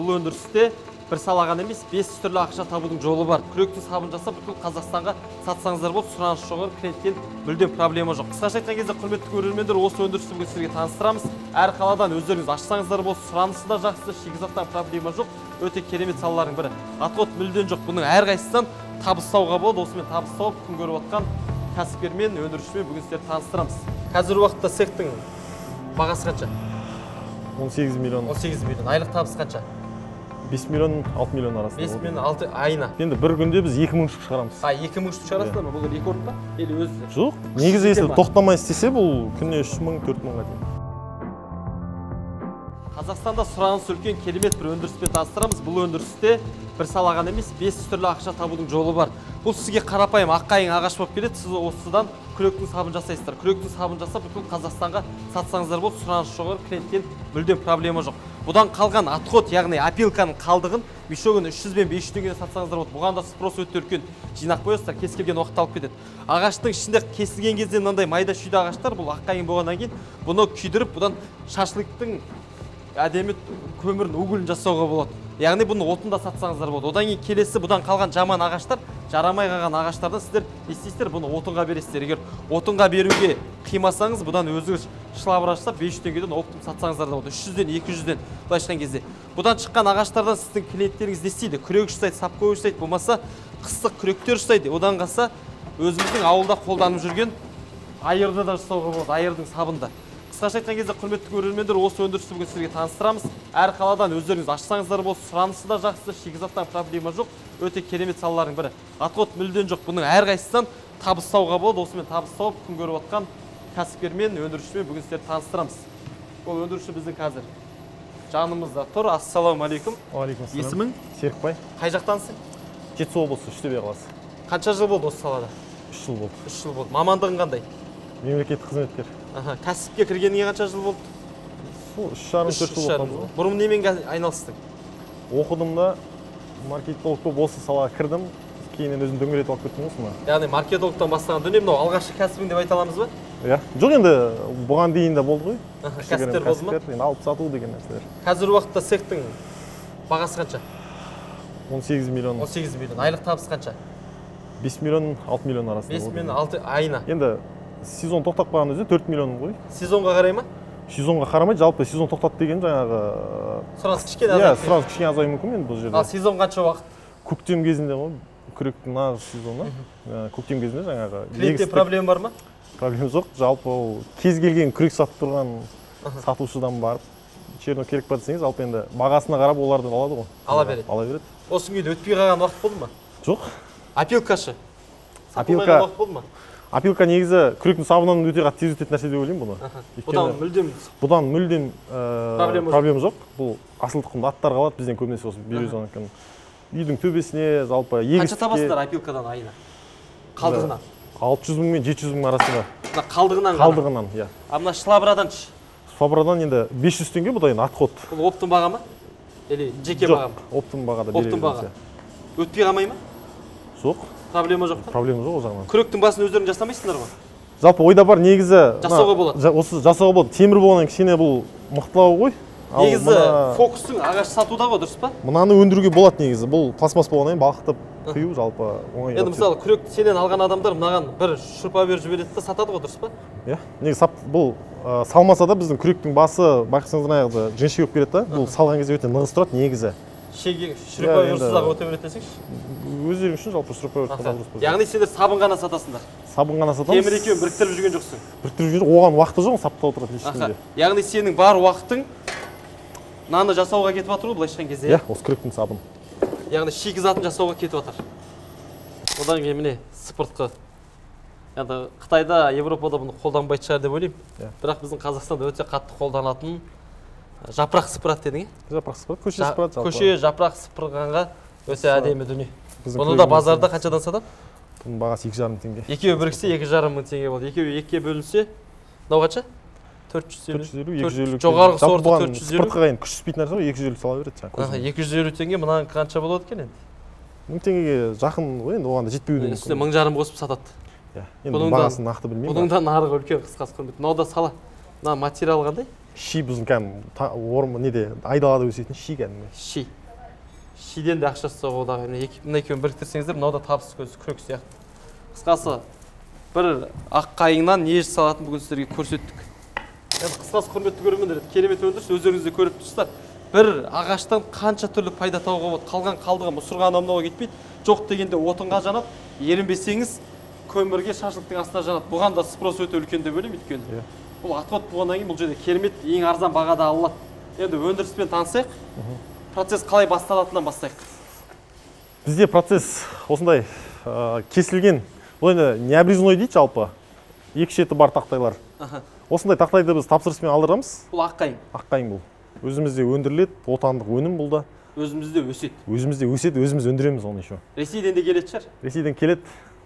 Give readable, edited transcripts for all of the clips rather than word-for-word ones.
бұл өндірісте бір салаған емес, 5 түрлі ақша табудың жолы бар. Күректің сабын жасап, бүкіл Қазақстанға сатсаңыздар болды, сұраныс жоғары, клиенттен мүлдем проблема жоқ. Қысқаша айтқан кезде, құрметті көрермендер, осы өндірісті бүгін сіздерге таныстырамыз. Әр қаладан өздеріңіз ашсаңыздар болды, сұранысы да жақсы, шикізаттан проблема жоқ. Өте керемет салалардың бірі. Отход мүлдем жоқ. Бұның әрқайсысынан табыс тауға болады. Осымен табыс тауып, күн көріп отқан кәсіпкермен, өндірушімен бүгін сіздерді таныстырамыз. Қазіргі уақытта цехтың бағасы қанша? 18 миллион. 18 миллион. Айлық табыс қанша? 5 миллион 6 миллион арасында. 5 миллион 6 айына. Енді бір күнде біз 2000 штук шығарамыз. 2000 штук шығарасыздар ма? Бұл рекорд па? Или өзі? Жоқ. Негізі если тоқтамай істесе, бұл күніне 3000 4000-ға дейін. Қазақстанда сұраныс үлкен керемет бір өндіріспен таныстырамыз. Бұл өндірісте бір салаған емес, 5 түрлі ақша табудың жолы бар. Бұл сізге қарапайым аққайың ағаш болып келеді. Сіз осыдан күректің сабын жасайсыздар. Күректің сабын жасап, бүкіл Қазақстанға сатсаңыздар болды, сұраныс жоғары, клиенттен мүлдем проблема жоқ. Бұдан қалған отход, яғни опилканың қалдығын мешогін 300 бен 500 теңгеден сатсаңыздар болады. Бұған да спрос өте үлкен. Жинақ қоясыздар, кез келген уақытта алып кетеді. Ағаштың ішінде кесілген кезде мынандай майда шүйде ағаштар, бұл аққайың болғаннан кейін бұны күйдіріп, бұдан шашлықтың әдемі көмірін угілін жасауға болады. Яғни бұны отында сатсаңыздар болады. Одан кейін келесі бұдан қалған жаман ағаштар, жарамай қалған ағаштардан сіздер істейсіздер, бұны отынға бересіздер. Егер отынға беруге қимасаңыз, бұдан өзіңіз шлабыр ашсап 500 теңгеден оптым сатсаңыздар да болады. 300-ден, 200-ден былай шыққан кезде. Бұдан шыққан ағаштардан сіздің клиенттеріңіз не істейді? Күрек ұстайды, сапкой ұстайды, болмаса қыстық күректер ұстайды. Одан қалса өзіміздің ауылда қолданып жүрген айырды да жасауға болады, айырдың сабында. Қысқаша айтқан кезде, құрметті көрермендер, осы өндірісті бүгін сіздерге таныстырамыз. Әр қаладан өздеріңіз ашсаңыздар болды, сұранысы да жақсы, шикізаттан проблема жоқ. Өте керемет салалардың бірі. Отход мүлдем жоқ. Бұның әрқайсысынан табыс тауға болады. Осымен табыс тауып, күн көріп отқан кәсіпкермен, өндірушімен бүгін сіздерді таныстырамыз. Ол өндіруші біздің қазір жанымызда тұр. Ассалаумағалейкум. Уағалейкум. Есімің? Серікбай. Қай жақтансың? Жетісу облысы, Үштөбе қаласы. Қанша жыл болды осы салада? 3 жыл болды. 3 жыл болды. Мамандығың қандай? Мемлекеттік қызметкер. Кәсіпке кіргеніңе қанша жыл болды? 3,5-4 жыл болды. Бұрын немен айналыстың? Оқыдым да, маркетолог болып осы салаға кірдім. Кейіннен өзім дөңгелетіп алып кеттім осыны. Яғни маркетологтан бастаған дүние мынау алғашқы кәсібің деп айта аламыз ба? Иә. Жоқ, енді бұған дейін де болды ғой. Кәсіптер болды ма? Енді алып сату деген нәрселер. Қазіргі уақытта цехтың бағасы қанша? 18 миллион. 18 миллион. Айлық табыс қанша? 5 миллион 6 миллион арасында. 5 миллион 6 айына. Енді сезон тоқтап қалған өзі 4 миллион ғой. Сезонға қарай ма? Сезонға қарамай, жалпы сезон тоқтат деген жаңағы сұраныс кішкене азайып. Иә, сұраныс кішкене азаюы мүмкін енді бұл жерде. Ал сезон қанша уақыт? Көктем кезінде ғой, күректің нағыз сезоны. Көктем кезінде жаңағы клиентте проблема бар ма? Проблема жоқ. Жалпы ол кез келген күрек сатып тұрған сатушыдан барып черно керек па десеңіз, жалпы енді бағасына қарап олардан алады ғой. Ала береді. Ала береді. Осы күнге өтпей қалған уақыт болды ма? Жоқ. Опилкашы. Опилка уақыт болды ма? Опилка негізі күректің сабынан өте қатты тез өтетін нәрсе деп ойлаймын бұны. Бұдан мүлдем проблема жоқ. Бұл асыл тұқымды аттар қалады, бізден көбінесе осы березонікі. Үйдің төбесіне, жалпы егістікке. Қанша табасыздар опилкадан айына? Қалдығынан? 600 мың мен 700 мың арасында. Қалдығынан ғана? Қалдығынан, иә. Мына шлабрадан шы? Шлабрадан енді 500 теңге, бұда енді отход. Бұл оптым баға ма? Или жеке баға ма? Жоқ, оптым бағада береді. Оптым баға. Өтпей қалмай ма? Жоқ. Проблема жоқ па? Проблема жоқ о жағынан. Күректің басын өздерің жасамайсыңдар ма? Жалпы ойда бар негізі жасауға болады. Осы жасауға болады. Темір болғаннан кішкене бұл мықтылау ғой. Негізі фокустың ағаш сатуда ғой, дұрыс па? Мынаны өндіруге болады негізі. Бұл пластмасс болғаннан кейін балқытып құю жалпы оңай. Енді мысалы күректі сенен алған адамдар мынаған бір шұрпа беріп жібереді де сатады ғой, дұрыс па? Иә. Негізі бұл салмаса да біздің күректің басы байқасаңыздар аяғы жіңішке болып келеді да. Бұл салған кезде өте нығыз тұрады негізі. Шеге шұрпа берсіз-ақ өте береді десеңші? Өздерің үшін жалпы шұрпа беріп қана дұрыс. Яғни сендер сабын ғана сатасыңдар? Сабын ғана сатамыз. Темір екеуін біріктіріп жүрген жоқсың? Біріктіріп жүрген, оған уақыты жоқ, саптап отырады ешкімде. Яғни сенің бар уақытың наны жасауға кетіп жатыр ғой, былай шыққан кезде? Иә, осы күректің сабын. Яғни шикізатын жасауға кетіп жатыр. Одан кейін міне сыпыртқы. Енді Қытайда, Европада бұны қолданбайтын шығар деп ойлаймын. Бірақ біздің Қазақстанда өте қатты қолданатын жапырақ сыпырады дедің, е? Жапырақ сыпырады, көше сыпырады жалпы. Көше жапырақ сыпырғанға өте әдемі дүние. Бұны да базарда қаншадан сатады? Бұның бағасы 2,5 теңге. Екеуі біріксе 2,5 мың теңге болды. Екеуі екіге бөлінсе, мынау қанша? 450, 250. Жоғарғы сорты 450. Сыпыртқыға енді күш түспейтін нәрсе ғой, 250 сала береді. 250 теңге, мынаның қанша болады екен енді? 1000 теңгеге жақын ғой, енді оған да жетпеуі мүмкін. Үстіне 1500 қосып сатады. Енді бағасын нақты білмеймін. Бұның да нарығы үлкен, қысқасы құрметті. Мынау да сала. Мына материал қандай? Ши біздің кәдімгі неде айдалада өсетін ши кәдімгі. Шиден де ақша жасауға одағы. Мына екеуін біріктірсеңіздер, мынау да табыс көзі күрек сияқты. Қысқасы, бір аққайыңнан не жасалатынын бүгін сіздерге көрсеттік. Енді қысқасы, құрметті көрермендер, керемет өндіріс, өздеріңіз де көріп тұрсыздар. Бір ағаштан қанша түрлі пайда табуға болады. Қалған қалдыға мұсырған амнауға кетпейді. Жоқ дегенде отынға жанады. Ерінбесеңіз, көмірге, шашлықтың астына жанады. Бұған да спрос өте үлкен деп ойлаймын, өйткені. Бұл отход болғаннан кейін бұл жерде керемет, ең арзан бағада алынады. Енді өндіріспен танысайық. Процесс қалай басталатынынан бастайық. Бізде процесс осындай кесілген, бұл енді необрезной дейді жалпы. Екі шеті бар тақтайлар. Осындай тақтайды біз тапсырыспен алдырамыз. Бұл аққайың. Аққайың бұл. Өзімізде өндіріледі, отандық өнім бұл да. Өзімізде өседі. Өзімізде өседі, өзіміз өндіреміз оны еще. Ресейден де келеді шығар? Ресейден келеді.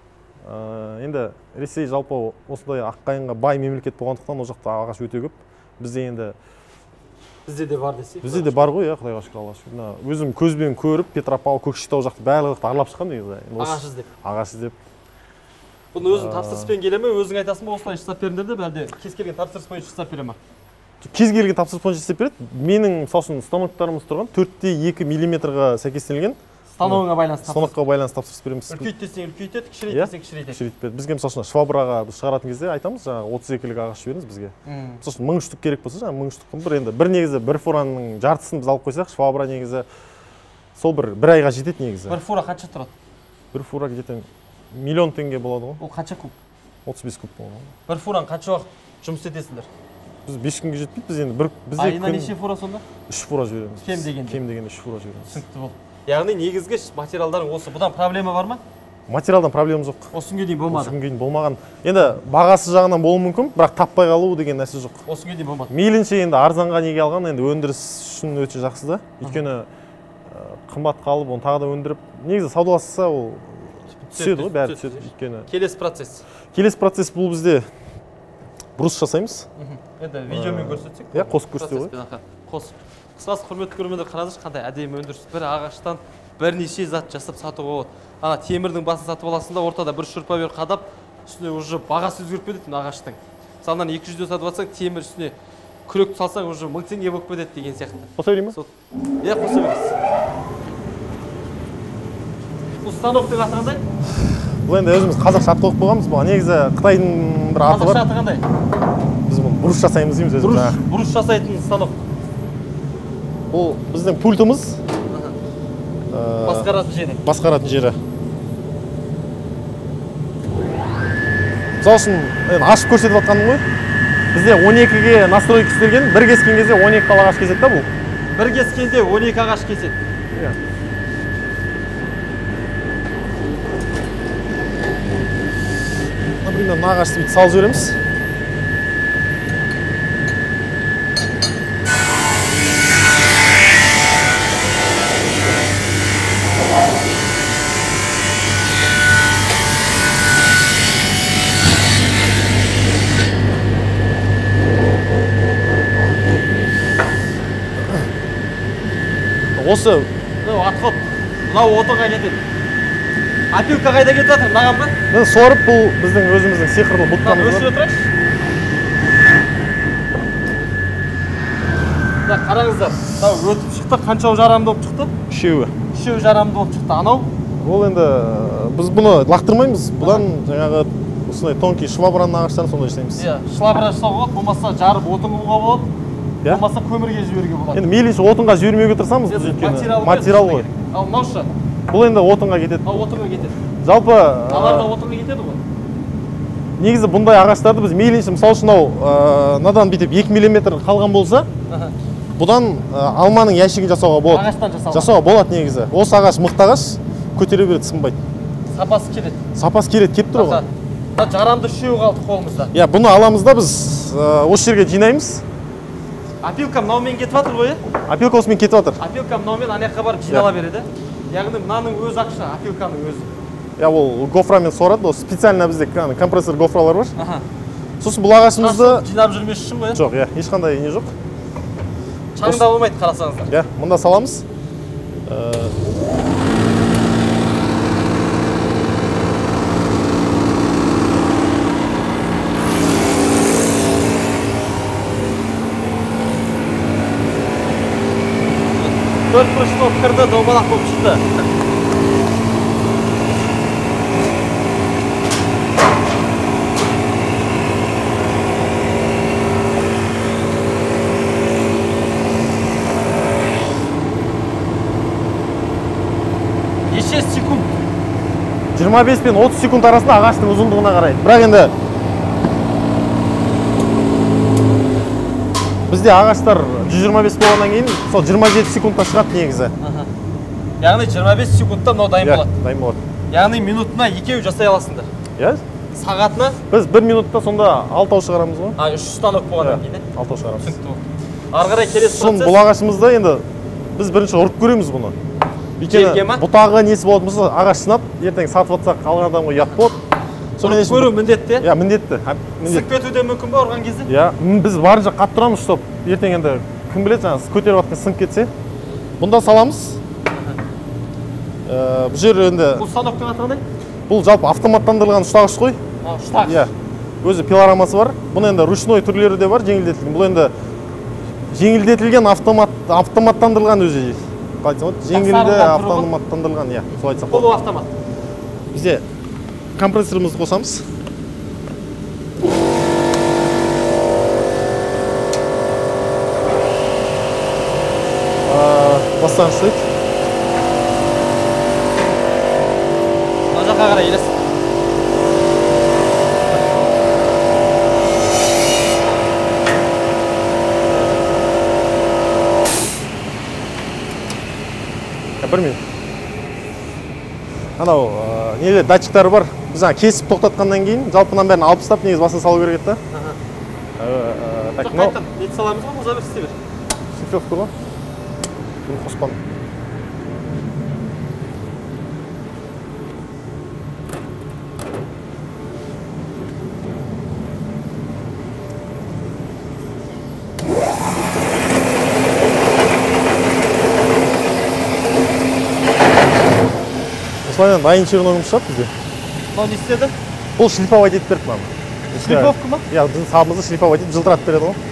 Енді Ресей жалпы осындай аққайыңға бай мемлекет болғандықтан ол жақта ағаш өте көп. Бізде енді Бізде де бар десек. Бізде де бар ғой, Құдайға шүкір, Аллаға шүкір. Өзім көзбен көріп, Петропавл, Көкшетау жақты барлықты аралап шыққам негізі. Ағаш іздеп. Ағаш іздеп. Бұны өзің тапсырыспен келе ме, өзің айтасың ба, осылай жасап беріңдер деп, әлде кез келген тапсырыс бойынша жасап бере ме? Кез келген тапсырыс бойынша жасап береді. Менің мысалы үшін станоктарымыз тұрған 4,2 мм-ға сәйкестелген. Станогыңа байланысты. Станокқа байланысты тапсырыс береміз. Үлкейт десең үлкейтеді, кішірейтесең кішірейтеді. Кішірейтпеді. Бізге мысалы үшін швабраға біз шығаратын кезде айтамыз, жаңағы 32-лік ағаш жіберіңіз бізге. Мысалы үшін 1000 штук керек болса, жаңағы 1000 штук бір енді бір негізі бір фураның жартысын біз алып қойсақ, швабра негізі сол бір айға жетеді негізі. Бір фура қанша тұрады? Бір фура где-то миллион теңге болады ғой. Ол қанша куб? 35 куб болады. Бір фураны қанша уақыт жұмыс етесіңдер? Біз 5 күнге жетпейді, біз енді бізде айына неше фура сонда? 3 фура жібереміз. Кем дегенде 3 фура жібереміз. Түсінікті болды. Яғни негізгі материалдарың осы. Бұдан проблема бар ма? Материалдан проблема жоқ. Осы күнге дейін болмады. Осы күнге дейін болмаған. Енді бағасы жағынан болуы мүмкін, бірақ таппай қалу деген нәрсе жоқ. Осы күнге дейін болмады. Мейлінше енді арзанға неге алған, енді өндіріс үшін өте жақсы да. Өйткені қымбат қалып, оны тағы да өндіріп, негізі саудаласса ол түседі ғой, бәрі түседі. Өйткені келесі процесс бұл бізде брус жасаймыз. Енді видеомен көрсетсек. Иә, қосып көрсету ғой. Қысқасы, құрметті көрермендер, қараңызшы, қандай әдемі өндіріс. Бір ағаштан бірнеше зат жасап сатуға болады. Ана темірдің басын сатып аласың да, ортада бір шүрпа қадап, үстіне уже бағасы өзгеріп кетеді ағаштың. Мысалынан 200-ден сатып алсаң, темір үстіне күрек салсаң, уже 1000 теңге болып кетеді деген сияқты. Қоса берейін ба? Иә, қоса бересіз. Бұл станоктың аты қандай? Бұл енді өзіміз қазақша ат қойып қойғанбыз. Бұл негізі Қытайдың бір аты бар. Қазақша аты қандай? Біз бұны брус жасаймыз дейміз өзіміз. Брус жасайтын станок. Бұл біздің пультымыз. Басқаратын жері. Мысалы үшін ашып көрсетіп жатқаным ғой. Бізде 12-ге настройка істелген, бір кескен кезде 12 тал ағаш кеседі да бұл. Бір кескенде 12 ағаш кеседі. Например, мына ағашты бүйтіп салып жібереміз. Осы отход, мынау отынға кетеді. Опилка қайда кетіп жатыр, мынаған ба? Міне сорып, бұл біздің өзіміздің сиқырлы бұтқамыз. Өсіп отырайықшы. Қараңыздар, мынау өтіп шықты, қаншауы жарамды болып шықты? Үшеуі жарамды болып шықты. Анау? Ол енді біз бұны лақтырмаймыз. Бұдан жаңағы осындай тонкий швабраның ағаштарын сондай жасаймыз. Иә, швабра жасауға болады, болмаса жарып отын қылуға болады. Болмаса көмірге жіберуге болады. Енді мейлінше отынға жібермеуге тырысамыз, біз өйткені материал ғой. Ал мынаушы? Бұл енді отынға кетеді. Отынға кетеді. Жалпы алар да отынға кетеді ғой. Негізі бұндай ағаштарды біз мейлінше мысалы үшін мынадан бүйтіп 2 мм қалған болса, бұдан алманың ящигін жасауға болады. Ағаштан жасауға болады негізі. Осы ағаш мықты ағаш, көтере береді, сынбайды. Сапасы келеді. Сапасы келеді, келіп тұр ғой. Жарамды үшеуі қалды қолымызда. Иә, бұны аламыз да біз осы жерге жинаймыз. Опилка мынаумен кетіп жатыр ғой, Опилка осымен кетіп жатыр. Опилка мынаумен ана жаққа барып жинала береді. Яғни мынаның өз ақша, опилканың өзі. Я ол гофрамен сорады, ол специально бізде компрессор гофралар бар. Сосын бұл ағашымызды жинап жүрмес үшін ғой? Жоқ, ешқандай не жоқ. Шаңда болмайды, қарасаңыздар. Иә, мұнда саламыз. 4 бұрышты болып кірді, домалақ болып шықты. Неше секунд? 25 пен 30 секунд арасында ағаштың ұзындығына қарай. Бірақ енді бізде ағаштар 125 болғаннан кейін сол 27 секундта шығады негізі. Яғни 25 секундта мынау дайын болады. Дайын болады. Яғни минутына екеу жасай аласыңдар. Иә? Сағатына? Біз 1 минутта сонда 6 шығарамыз ғой. 3 станок болғаннан кейін. 6 шығарамыз. Ары қарай келесі процесс. Бұл ағашымызда енді біз бірінші ұрып көреміз бұны. Өйткені бұтағы несі болатын болса ағаш сынап, ертең сатып жатсақ алған адамға ұят болады. Ұрып көру міндетті? Иә, міндетті. Сынып кетуі де мүмкін ба ұрған кезде? Иә, біз барынша қатты тұрамыз, стоп. Ертең енді кім біледі, жаңағы көтеріп жатқан сынып кетсе. Бұнда саламыз. Бұл жер енді бұл станоктың аты қандай? Бұл жалпы автоматтандырылған ұстағыш қой. Ұстағыш. Иә. Өзі пилорамасы бар. Бұны енді ручной түрлері де бар, жеңілдетілген. Бұл енді жеңілдетілген автоматтандырылған өзі. Қалай айтсам болады? Жеңілді автоматтандырылған, иә. Солай айтсақ болады. Бұл автомат. Бізде компрессорымызды қосамыз. Бастағыш ұстайды. Мына жаққа қарай елес. Бір минут. Анау нелер датчиктары бар. Біз жаңа кесіп тоқтатқаннан кейін жалпынан бәрін алып тастап негізі басына салу керек еді да. Так, қайтадан нет саламыз ғой, мұрза бір істей бер. Шифровка ғой. Бұны қоспан. Осылайдан дайын черногымыз шығады бізде. Мынау не істеді? Бұл шлифовать етіп берді маған. Шлифовка ма? Иә, біздің сабымызды шлифовать етіп жылтыратып береді ғой.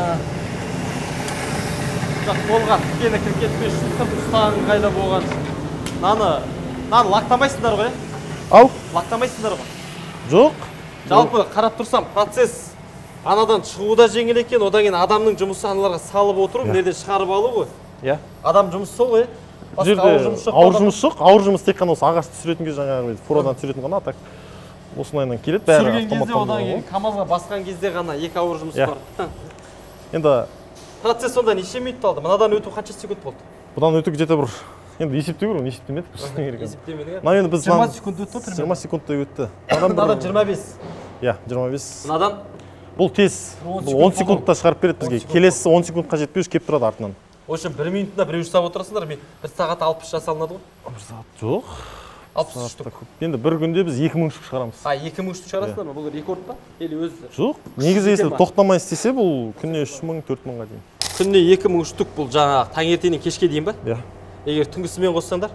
Жоқ, қолға тікені кіркетпей шықтып, ұстағың қайда болған. Наны лақтамайсыңдар ғой, е? Ау? Лақтамайсыңдар ғой. Жоқ. Жалпы қарап тұрсам, процесс анадан шығуда жеңіл екен, одан кейін адамның жұмысы аналарға салып отыру, мынерден шығарып алу ғой. Иә. Адам жұмысы сол ғой, е? Ауыр жұмыс жоқ. Ауыр жұмыс тек қана осы ағашты түсіретін кезде жаңағы фурадан түсіретін ғана, так осылайынан келеді. Түсірген кезде одан кейін КамАЗға басқан кезде ғана екі ауыр жұмыс бар. Енді процесс сонда неше минут алды? Мынадан өту қанша секунд болды? Бұдан өту где-то бір енді есептеу керек, есептемедік. Есептемедік. Мына енді біз 20 секунд өтті ме? 20 секундтай өтті. Мынадан 25. Иә, 25. Мынадан бұл тез. Бұл 10 секундта шығарып береді бізге. Келесі 10 секундқа жетпеуіш келіп тұрады артынан. В общем, 1 минутына біреу ұстап отырасыңдар, мен 1 сағат 60 жасалынады ғой? 1 сағат жоқ. 60 штук. Енді бір күнде біз 2000 штук шығарамыз. 2000 штук шығарасыңдар ма? Бұл рекорд па? Или өзі? Жоқ. Негізі если тоқтамай істесе, бұл күніне 3000, 4000-ға дейін. Күніне 2000 штук бұл жаңағы таңертеңнен кешке дейін ба? Иә. Егер түнгісімен қоссаңдар?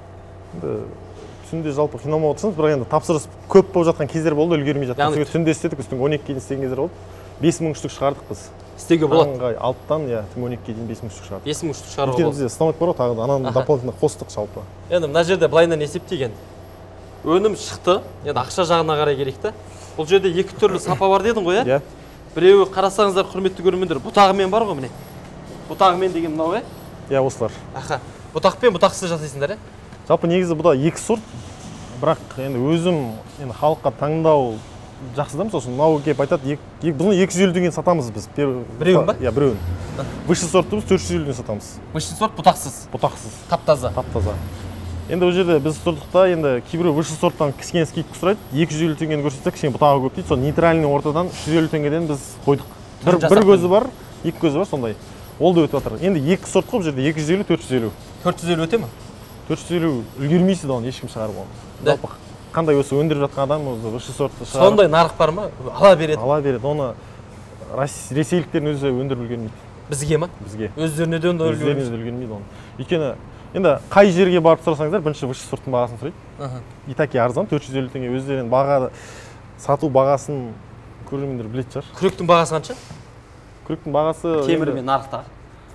Түнде жалпы қинамай отырсаңыз, бірақ енді тапсырыс көп болып жатқан кездер болды, үлгермей жатқан. Түнде істедік, түнгі 12-ге дейін істеген кездер болды. 5000 штук шығардық біз. Істеуге болады. Таңғы 6-тан, иә, түнгі 12-ге дейін 5000 штук шығардық. 5000 штук шығаруға болады. Өйткені бізде станок бар ғой, тағы да ананы дополнительно қостық жалпы. Енді мына жерде былайынан есептеген. Өнім шықты, енді ақша жағына қарай керек та. Бұл жерде екі түрлі сапа бар дедің ғой, иә? Біреуі қарасаңыздар, құрметті көрермендер, бұтағымен бар ғой, міне. Бұтағымен деген мынау, е? Иә, осылар. Аха. Бұтақпен бұтақсыз жасайсыңдар, е? Жалпы негізі бұда екі сорт. Бірақ енді өзім енді халыққа таңдау жақсы да, мысалы мынау келіп айтады, бұны 250 деген сатамыз біз. Біреуін ба? Иә, біреуін. Высший сортты біз 450 деген сатамыз. Высший сорт бұтақсыз. Бұтақсыз. Тап-таза. Тап-таза. Енді бұл жерде біз тұрдықта енді кейбіреу высший сорттан кішкене скидка сұрайды, 250 теңгені көрсетсе, кішкене бұтағы көп дейді. Сол нейтральный ортадан 350 теңгеден біз қойдық. Бір көзі бар, екі көзі бар, сондай. Ол да өтіп жатыр. Енді екі сорт қой бұл жерде 250, 450. 450 өте ме? 450 үлгермейсіз оны ешкім шығарып оны. Жалпы қандай осы өндіріп жатқан адам осы высший сортты шығарып. Сондай нарық бар ма? Ала береді. Ала береді. Оны ресейліктердің өзі өндіріп үлгермейді. Бізге ма? Бізге. Өздеріне де үлгермейді оны. Өйткені енді қай жерге барып сұрасаңыздар, бірінші высший сорттың бағасын сұрайды. И таки арзан 450 теңге. Өздерінің баға сату бағасын көрермендер білетін шығар. Күректің бағасы қанша? Күректің бағасы темір мен нарықтағы.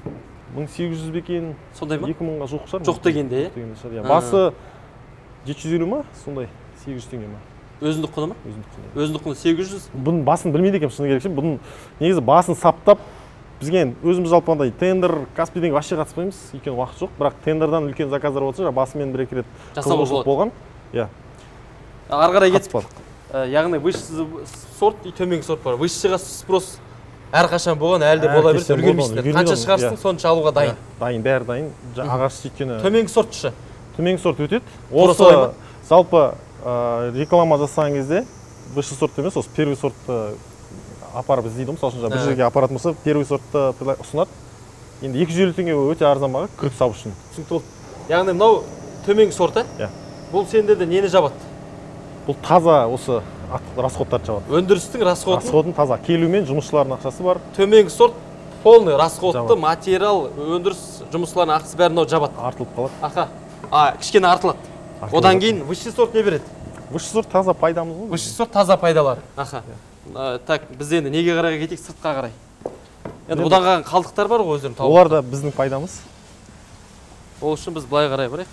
1800 бекен, сондай ма? 2000-ға жоқ шығар. Жоқ дегенде, иә? Басы 750 ма? Сондай 800 теңге ма? Өзіндік құны ма? Өзіндік құны. Өзіндік құны 800. Бұның басын білмейді екенмін, шыны керек. Бұның негізі басын саптап, бізге өзіміз жалпы андай тендер, Каспийден вообще қатыспаймыз, өйткені уақыт жоқ. Бірақ тендердан үлкен заказдар болса, басымен бір-екі рет жасауға болған. Иә. Ары қарай кетіп, яғни высший сорт и төменгі сорт бар. Высшийға спрос әрқашан болған, әлі де бола береді, үлгермейсіздер. Қанша шығарсың, сонша алуға дайын. Дайын, бәрі дайын. Ағаш өйткені төменгі сортшы. Төменгі сорт өтеді. Осы жалпы реклама жасаған кезде высший сорт емес, осы первый сортты апарып іздейді. Мысалы үшін бір жерге апаратын болса, первый сортты ұсынады. Енді 250 теңге өте арзан баға күрек сабу үшін. Түсінікті болды. Яғни мынау төменгі сорты. Бұл сендерде нені жабады? Бұл таза осы расходтарды жабады. Өндірістің расходын? Расходын таза. Келумен жұмысшылардың ақшасы бар. Төменгі сорт полный расходты, материал, өндіріс жұмысшылардың ақысы бәрі мынау жабады. Артылып қалады. Аха. Кішкене артылады. Одан кейін высший сорт не береді? Высший сорт таза пайдамыз ғой. Высший сорт таза пайдалары. Аха. Так, біз енді неге қарай кетейік, сыртқа қарай. Енді одан қалған қалдықтар бар ғой өздерін тауып. Олар да біздің пайдамыз. Ол үшін біз былай қарай барайық.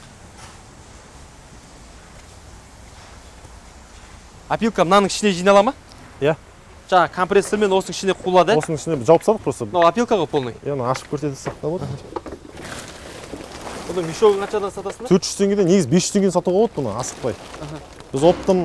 Опилка мынаның ішіне жинала ма? Иә. Жаңа компрессормен осының ішіне құлады. Осының ішіне жауып тастадық просто. Мынау опилка ғой полный. Иә, ашып көрсетіп сақтап отыр. Бұның мешогын қаншадан сатасың? 400 теңгеден, негізі 500 теңгеден сатуға болады бұны, асықпай. Біз оптым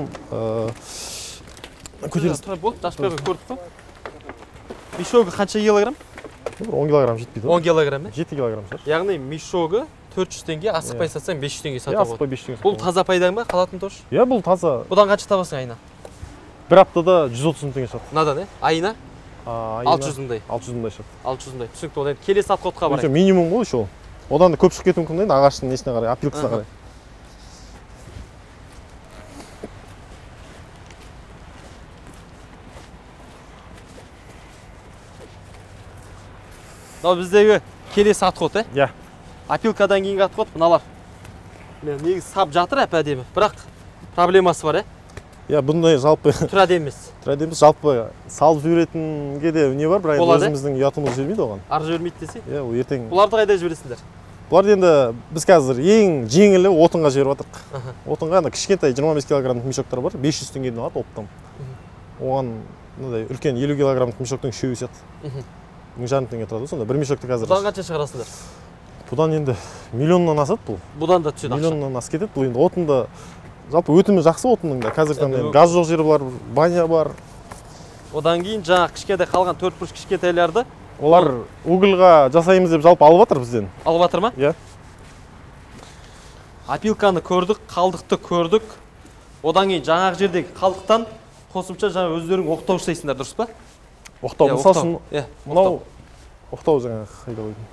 көтеріс. Болды, ашпай көрдік қой. Мешогы қанша килограмм? 10 килограмм жетпейді. 10 килограмм ме? 7 килограмм шығар. Яғни мешогы 400 теңге, асықпай сатсаң 500 теңге сатуға болады. Асықпай 500 теңге. Бұл таза пайдаң ба, қалатын тош? Иә, бұл таза. Бұдан қанша табасың айына? Бір аптада 130 мың теңге шығады. Мынадан, айына? 600 мыңдай. 600 мыңдай шығады. 600 мыңдай. Түсінікті, одан келесі отходқа барайық. Минимум ғой еще. Одан да көп шығып кетуі мүмкін, ағаштың несіне қарай, опилкасына қарай. Мынау біздегі келесі отход, Иә. Опилкадан кейінгі отход мыналар. Негізі сап жатыр әдемі, бірақ проблемасы бар, Иә, бұндай жалпы тұр әдемі емес. Тұр әдемі емес, жалпы салып жіберетінге де не бар, бірақ өзіміздің ұятымыз жібермейді оған. Ары жібермейді десе? Иә, ол ертең. Бұларды қайда жібересіңдер? Бұларды енді біз қазір ең жеңілі отынға жіберіп жатырық. Отынға кішкентай 25 килограммдық мешоктар бар, 500 теңгеден алады оптом. Оған үлкен 50 килограммдық мешоктың үшеуі сатады. 1000 теңге тұрады, сонда бір мешокты қазір. Бұдан қанша шығарасыңдар? Бұдан енді миллионнан асады бұл. Бұдан да түседі ақша. Миллионнан асып кетеді. Бұл енді отынды жалпы өтімі жақсы отынның да. Қазір газ жоқ жері бар, баня бар. Одан кейін жаңа кішкентай қалған 4 бұрыш кішкентайларды олар угольға жасаймыз деп жалпы алып жатыр бізден. Алып жатыр ма? Иә. Опилканы көрдік, қалдықты көрдік. Одан кейін жаңағы жердегі қалдықтан қосымша жаңа өздерің оқтау жасайсыңдар, дұрыс па? Оқтау, мысалы үшін мынау оқтау жаңағы қайда қойдым.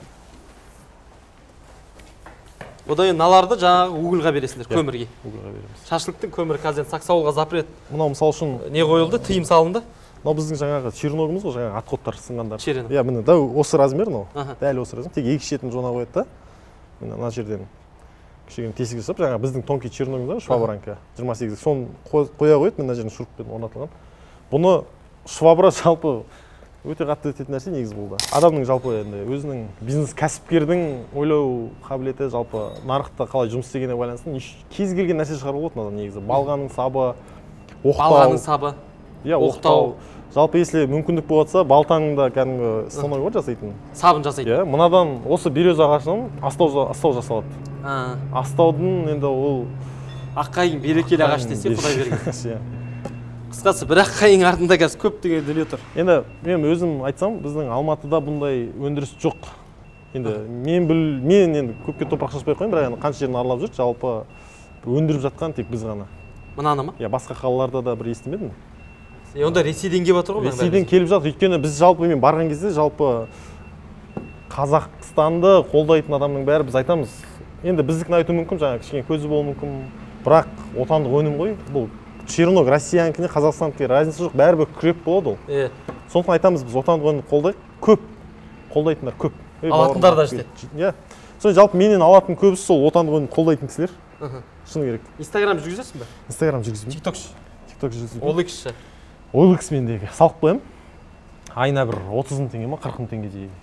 Одан кейін наларды жаңағы угольға бересіңдер, көмірге. Угольға береміз. Шашлықтың көмірі қазір саксауылға запрет. Мынау мысалы үшін не қойылды, тыйым салынды. Мынау біздің жаңағы черногымыз ғой, жаңағы отходтар сынғандар. Черенок. Иә, міне дәл осы размер мынау. Дәл осы размер. Тек екі шетін жона қояды да. Міне мына жерден кішігірім тесік жасап, жаңағы біздің тонкий черногымыз бар, швабранка 28. Соны қоя қойып, мына жерін шуруппен орнатылған. Бұны швабра жалпы өте қатты өтетін нәрсе негізі бұл да. Адамның жалпы енді өзінің бизнес кәсіпкердің ойлау қабілеті жалпы нарықта қалай жұмыс істегеніне байланысты кез келген нәрсе шығаруға болады мынадан негізі. Балғаның сабы, оқтау. Балғаның сабы. Иә, оқтау. Жалпы если мүмкіндік болса, балтаның да кәдімгі станок бар жасайтын. Сабын жасайды. Иә, мынадан осы береза ағашынан астау жасалады. Астаудың енді ол аққайың берекелі ағаш десе Құдай берген. Иә. Қысқасы бір аққайың артында қазір көп деген дүние тұр. Енді мен өзім айтсам, біздің Алматыда бұндай өндіріс жоқ. Енді мен енді көпке топырақ шашпай қойын, бірақ қанша жерін аралап жүр, жалпы өндіріп жатқан тек біз ғана. Мынаны ма? Иә, басқа қалаларда да бір естімедім. Онда Ресейден келіп жатыр ғой? Ресейден келіп жатыр. Өйткені біз жалпы мен барған кезде жалпы Қазақстанды қолдайтын адамның бәрі біз айтамыз. Енді біздікін айту мүмкін, жаңа кішкене көзі болуы мүмкін, бірақ отандық өнім ғой. Бұл чернок россиянікіне, қазақстандікіне разница жоқ, бәрібір күрек болады ол. Сондықтан айтамыз, біз отандық өнімді қолдайық. Көп қолдайтындар көп. Алатындар да жетеді. Иә. Соны жалпы менен алатын көбісі сол отандық өнімді қолдайтын кісілер. Шыны керек. Инстаграм жүргізесің бе? Инстаграм жүргізбеймін. Тикток жүргізбеймін. OLX-ше. OLX мендегі салып қоямын. Айына бір 30 мың теңге ма, 40 мың теңге дейін.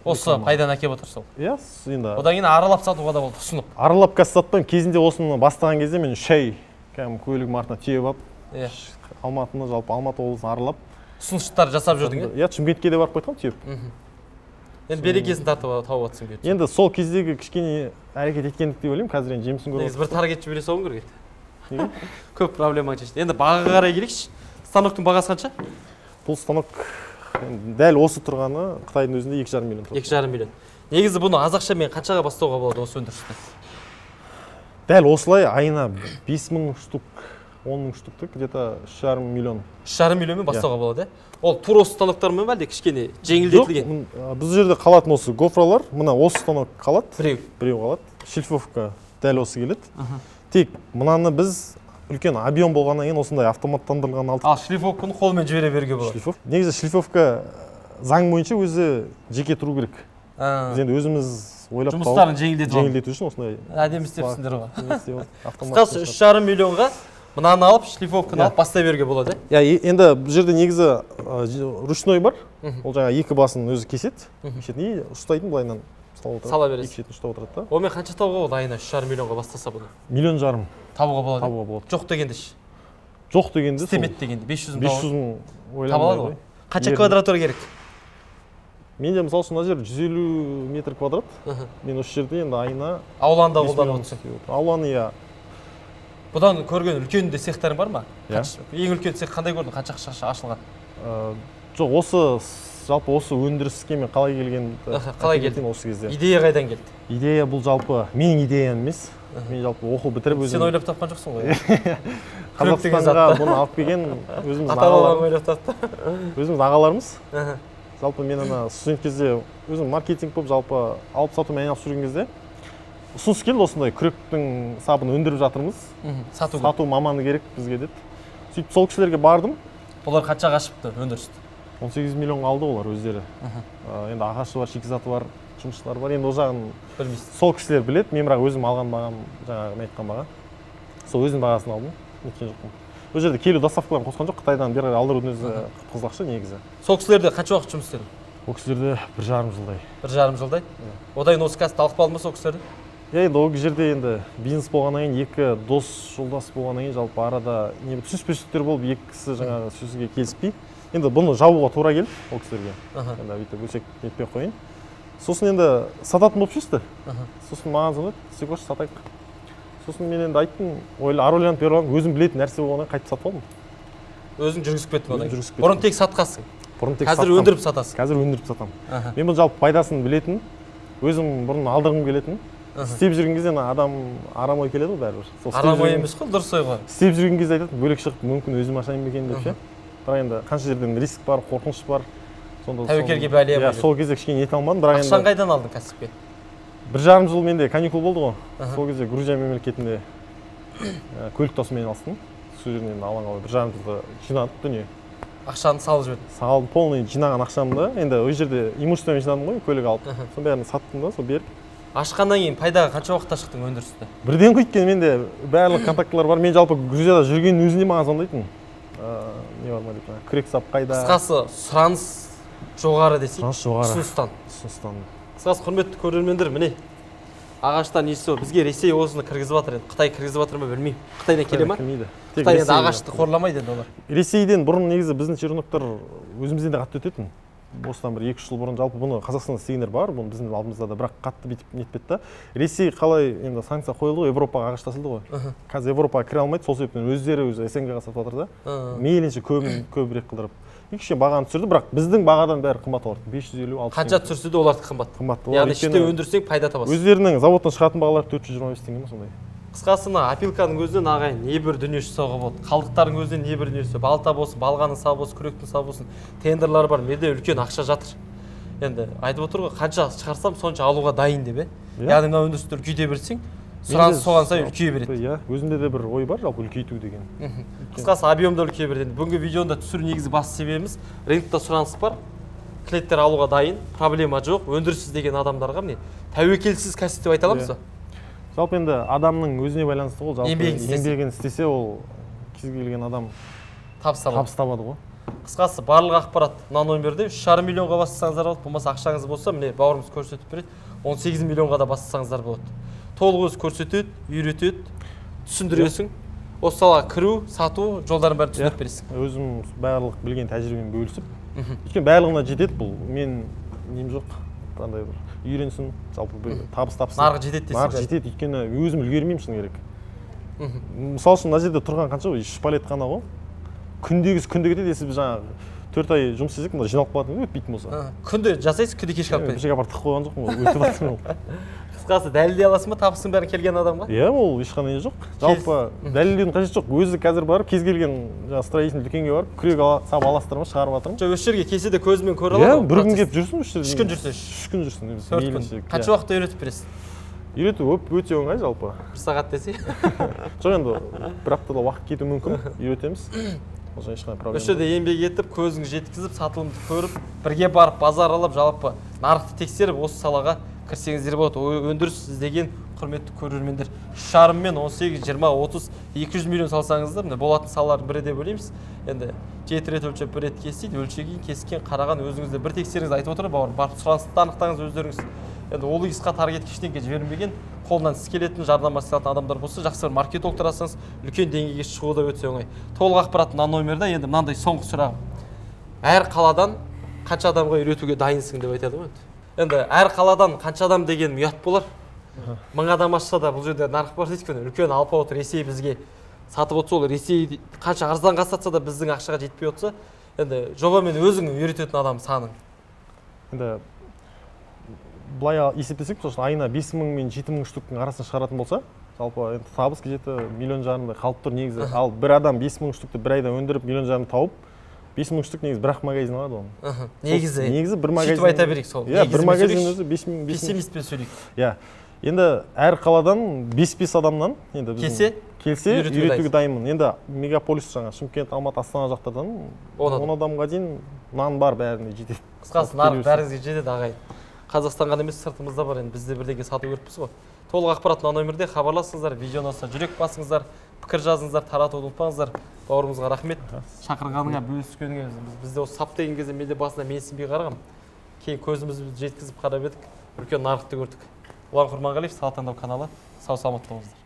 Осы пайданы әкеп отыр сол. Иә, енді. Одан кейін аралап сатуға да болды ұсынып. Аралап қазір сатпаймын. Кезінде осыны бастаған кезде мен 3 ай көлігім артына түйеп алып, Алматыны, жалпы Алматы облысын аралап, ұсыныштар жасап жүрдің. Иә, Шымкентке де барып қайтқам түйеп. Енді берекесін тауып жатсың дейді. Енді сол кездегі кішкене әрекет еткендік деп ойлаймын. Қазір енді жемісін көріп. Негізі бір таргет жібере салуың керек еді. Көп проблемаң шешті. Енді бағаға қарай келейікші. Станоктың бағасы қанша? Бұл станок дәл осы тұрғаны Қытайдың өзінде 2,5 миллион тұрады. 2,5 миллион. Негізі бұны аз ақшамен қаншаға бастауға болады осы өндірісті? Дәл осылай айына 5.000 штук, 10.000 штуктық, где-то 3,5 миллион. 3,5 миллионмен бастауға болады. Ол тур осы станоктармен бе әлде кішкене жеңілдетілген? Жоқ, біз жерде қалатын осы гофралар, мына осы станок қалады. Біреу қалады. Шлифовка дәл осы келеді. Тек мынаны біз үлкен объем болғаннан кейін осындай автоматтандырылған алдық. Ал шлифовканы қолмен жібере беруге болады. Негізі шлифовка заң бойынша өзі жеке тұру керек. Біз енді өзіміз ойлап жұмыстарын жеңілдету үшін осындай әдемі істепсіңдер ғой. Қысқасы 3,5 миллионға мынаны алып, шлифовканы алып бастай беруге болады. Енді бұл жерде негізі ручной бар. Ол жаңа екі басын өзі кеседі. Ұстайтын былайынан сала бересіз. Екі шетін ұстап отырады да. Онымен қанша табуға болады айына 3,5 миллионға бастаса бұны? 1,5 миллион табуға болады. Жоқ дегенде ше? Жоқ дегенде істемет дегенде 500 мың табылады ғой. Қанша квадратура керек? Менде мысалы үшін мына жер 150 метр квадрат. Мен осы жерде енді айына ауланы да қолданып отырсың. Ауланы иә. Бұдан көрген үлкен де цехтарың бар ма? Ең үлкен цех қандай көрдің? Қанша ақша ашылған? Жоқ, осы жалпы осы өндіріске мен қалай келген осы кезде. Идея қайдан келді? Идея бұл жалпы менің идеям емес. Мен жалпы оқу бітіріп өзім. Сен ойлап тапқан жоқсың ғой. Қазақстанға бұны алып келген өзіміз ағаларымыз. Жалпы мен ана студент кезде өзім маркетинг болып жалпы алып сатумен айналысып жүрген кезде ұсыныс келді осындай күректің сабын өндіріп жатырмыз. Сату маманы керек бізге деді. Сөйтіп сол кісілерге бардым. Олар қаншаға ашыпты өндірісті? 18 миллион алды олар өздері. Енді ағашы бар, шикізаты бар, жұмысшылар бар. Енді ол жағын білмейсіз. Сол кісілер біледі. Мен бірақ өзім алған бағам, жаңағы мен айтқан баға. Сол өзім бағасын алдым. Неткен жоқпын. Ол жерде келу доставкаларын қосқан жоқ. Қытайдан бері қарай алдырудың өзі қызлақшы негізі. Сол кісілерде қанша уақыт жұмыс істедің? Ол кісілерде 1,5 жылдай. 1,5 жылдай? Одан осы кәсіпті алып қалды ма сол кісілерді? Енді ол жерде енді бизнес болғаннан кейін екі дос жолдас болғаннан кейін жалпы арада түсініспеушіліктер болып екі кісі жаңағы сөзге келіспей енді бұны жабуға тура келді ол кісілерге. Енді бүйтіп өсек нетпей қойын. Сосын енді сататын болып шешті. Сосын маған звондады, "Сегош, сатайық." Сосын мен енді айттым, ойланып өзім білетін нәрсе болғаннан қайтып сатып алдым. Өзің жүргізіп кеттің одан. Бұрын тек сатқансың. Қазір өндіріп сатасың. Қазір өндіріп сатамын. Мен бұл жалпы пайдасын білетін, өзім бұрын алдырғым келетін. Істеп жүрген кезде адам арам ой келеді ғой бәрібір. Арам ой емес қой, дұрыс ой ғой. Істеп жүрген кезде айтады, бөлек шығып мүмкін өзім ашайын ба екен деп ше. Бірақ енді қанша жерден риск бар, қорқыныш бар. Тәуекелге бәле бар. Сол кезде кішкене ете алмадым, бірақ енді. Ақшаны қайдан алдың кәсіпке? 1,5 жыл менде каникул болды ғой. Сол кезде Грузия мемлекетінде көлік тасумен айналыстым. Сол жерден енді алаңға 1,5 жылда жинадық дүние. Ақшаны салып жібердің? Салдым, полный жинаған ақшамды. Енді ол жерде имуществомен жинадым ғой, көлік алып. Соның бәрін саттым да, сол беріп. Ашқаннан кейін пайдаға қанша уақытта шықтың өндірісте? Бірден ғой өйткені менде барлық контактылар бар. Мен жалпы Грузияда жүргеннің өзінде маған звондайтын. Не бар ма деп жаңағы күрек сап қайда? Қысқасы сұраныс жоғары десей. Сұраныс жоғары. Ұсыныстан. Қысқасы құрметті көрермендер, міне ағаштан несі бізге Ресей осыны кіргізіп жатыр енді. Қытай кіргізіп жатыр ма білмеймін. Қытайдан келе ма? Қытай енді ағашты қорламайды енді олар. Ресейден бұрын негізі біздің черноктар өзімізден де қатты өтетін. Осыдан бір 2 жыл бұрын жалпы бұны Қазақстанда істегендер бар, бұны біздің алдымызда да, бірақ қатты бүйтіп нетпеді да. Ресей қалай енді санкция қойылды ғой, Европаға ағаш тасылды ғой. Қазір Европаға кіре алмайды, сол себептен өздері СНГ-ға сатып жатыр да. Мейлінше көбірек қылдырып. Екінші бағаны түсірді, бірақ біздің бағадан бәрі қымбат олар. 550-600. Қанша түсірсе де олардікі қымбат. Яғни іште өндірсең пайда табасың. Өздерінің заводтан шығатын бағалары 425 теңге ме сондай. Қысқасы мына опилканың өзінен ағайын небір дүние жасауға болады. Қалдықтардың өзінен небір дүние жасау. Балта болсын, балғаның сабы болсын, күректің сабы болсын, тендерлар бар, менде үлкен ақша жатыр. Енді айтып отыр ғой, қанша шығарсам сонша алуға дайын деп. Яғни мына өндірісті үлкейте берсең, сұраныс соған сай үлкейе береді. Иә, өзімде де бір ой бар, жалпы үлкейту деген. Қысқасы объемда үлкейе береді. Бүгінгі видеода түсіру негізі басты себебіміз рынокта сұраныс бар. Клиенттер алуға дайын, проблема жоқ. Өндіріссіз деген адамдарға міне тәуекелсіз кәсіп деп айта аламыз ба? Жалпы енді адамның өзіне байланысты ғой, жалпы еңбегін істесе ол кез келген адам табыс табады ғой. Қысқасы барлық ақпарат мына номерде 3,5 миллионға бастасаңыздар болады, болмаса ақшаңыз болса, міне бауырымыз көрсетіп береді, 18 миллионға да бастасаңыздар болады. Толық өзі көрсетеді, үйретеді, түсіндіресің. Осы салаға кіру, сату жолдарын бәрін түсіндіріп бересің. Өзім барлық білген тәжірибемен бөлісіп, өйткені барлығына жетеді бұл. Мен нем жоқ, қандай бір үйренсін, жалпы табыс тапсын. Нарық жетеді дейсің. Нарық жетеді, өйткені өзім үлгермеймін шыны керек. Мысалы үшін мына жерде тұрған қанша ғой, 3 палет қана ғой. Күнде кетеді, есіп жаңағы 4 ай жұмыс істесек, мында жиналып қалатын өтпейтін болса. Күнде жасайсыз, күнде кешке алып кешке апарып тығып қойған жоқпын ғой, өтіп жатырмын ол. Қысқасы дәлелдей аласың ба, табыстың бәрін келген адамға? Иә, ол ешқандай жоқ. Жалпы дәлелдеудің қажеті жоқ. Өзі қазір барып кез келген строительный дүкенге барып, күрек сап аластырып шығарып жатырмын. Осы жерге келсе де көзімен көре алады. Иә, бір күн келіп жүрсін, 3 күн жүрсе. 3 күн жүрсін. 4 күн. Қанша уақытта үйретіп бересіз? Үйрету өте оңай жалпы. 1 сағат десе? Жоқ, енді бір аптада уақыт кетуі мүмкін, үйретеміз. Ешқандай проблема. Осы жерде еңбек етіп, көзіңді жеткізіп, сатылымды көріп, бірге барып, базар алып, жалпы нарықты тексеріп, осы салаға кірсеңіздер болады. Өндіріс іздеген құрметті көрермендер. 3,5 мен 18, 20, 30, 200 миллион салсаңыздар, болатын салалардың бірі деп ойлаймыз. Енді 7 рет өлшеп, 1 рет кесейді, өлшеген, кескен, қараған өзіңізде бір тексеріңіз айтып отыр, бауырым. Барып сұранысты анықтаңыз өздеріңіз. Енді ол исқа таргет ештеңке жібермеген, қолынан іс келетін, жарнама істелетін адамдар болса, жақсы бір маркетологтар алсаңыз, үлкен деңгейге шығуы да өте оңай. Толық ақпарат мына номерде. Енді мынандай соңғы сұрағым. Әр қаладан қанша адамға үйретуге дайынсың деп айтады ғой. Енді әр қаладан қанша адам деген ұят болар. 1000 адам ашса да бұл жерде нарық бар дейді, үлкен алпауыт Ресей бізге сатып отырса, ол Ресей қанша арзанға сатса да біздің ақшаға жетпей отырса, енді жобамен өзің үйрететін адам саның. Енді былай есептесек, айына 5000 мен 7000 штуктың арасын шығаратын болса, жалпы табыс жеті 1,5 миллион қалып тұр негізі. Ал бір адам 5000 штукты бір айда өндіріп 1,5 миллион тауып, 5000 штук негізі бір-ақ магазин алады оны. Негізі бір магазин. Сөйтіп айта берейік сол. Иә, бір магазин өзі 5000. Пессимистпен сөйлейік. Иә. Енді әр қаладан 5 адамнан енді келсе үйретуге дайынмын. Енді мегаполис жаңа Шымкент, Алматы, Астана жақтардан 10 адамға дейін нан бар, бәріне жетеді. Қысқасы нарық бәріңізге жетеді ағайын. Қазақстан ғана емес, сыртымызда бар, енді бізде бірдеңе сату керекпіз ғой. Толық ақпарат мына номерде, хабарласыңыздар, видеоны алса жүрек басыңыздар, пікір жазыңыздар, таратуды ұмытпаңыздар. Бауырымызға рахмет. Шақырғаныңа, бөліскеніңе. Бізде осы сап деген кезде менде басында менсінбей қарағам. Кейін көзімізді жеткізіп қарап едік, үлкен нарықты көрдік. Ұлан Құрманғалиев, Сала таңдау каналы. Сау саламат болыңыздар.